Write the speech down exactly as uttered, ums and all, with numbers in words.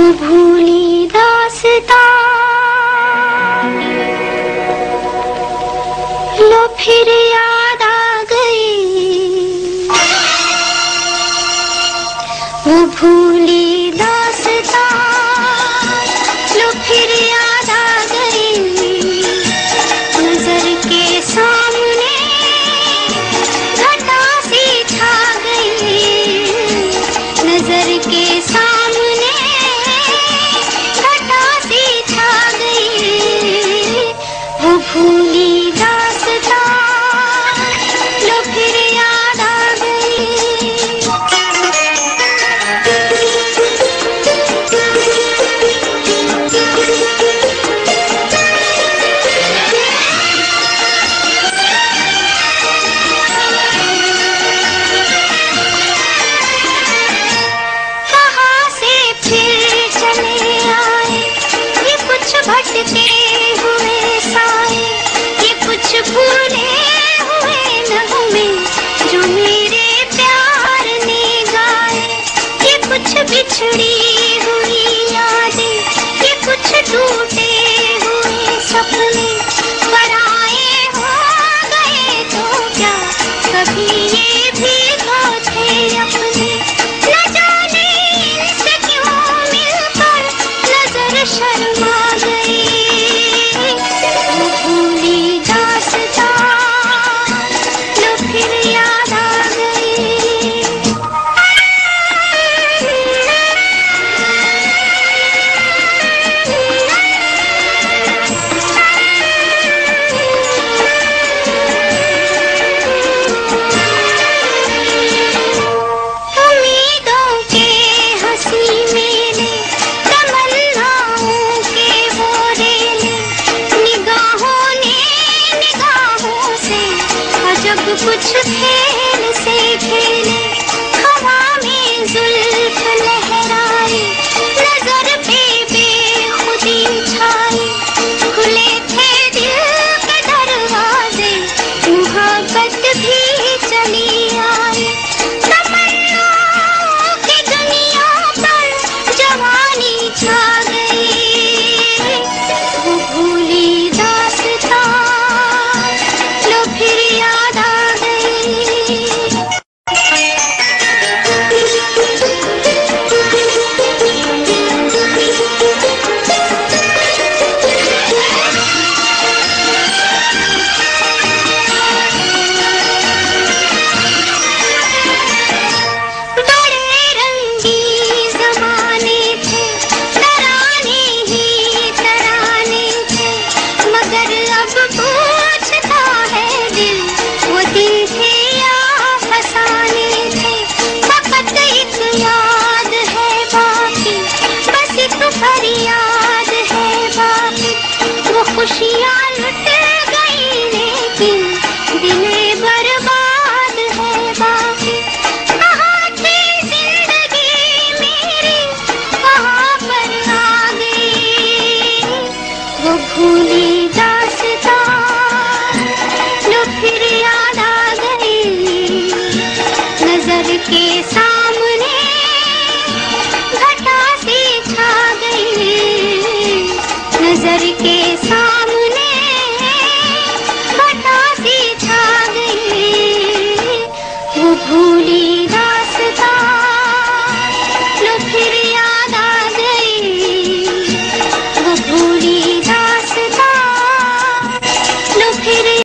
भूली दास्तां लो फिर याद आ गई, वो भूली दास्तां लो फिर याद आ गई। नजर के सामने घटा सी छा गई, नजर के सामने घटा सी छा गई। वो भूली दास्तां लो फिर याद आ गई। कहाँ से फिर चले आए ये कुछ भटके हुए साए, ये कुछ भूले हुए नगमे जो मेरे प्यार ने गाए। ये कुछ बिछड़ी हुई यादें, ये कुछ टूटे हुए सपने, पराए हो गए तो क्या कभी ये भी तो थे अपने। न जाने इनसे क्यों मिलकर नजर शर्मा गई। वो भूली दास्तां लो फिर याद आ गई। उम्मीदों के हंसी मेले, तमन्नाओं के वो रेले, निगाहों ने निगाहों से अजब कुछ खेल से खेले। हवा में जुल्फ लहराए, नजर पे बेखुदी छाई। खुले थे दिल के दरवाजे, मोहब्बत भी चली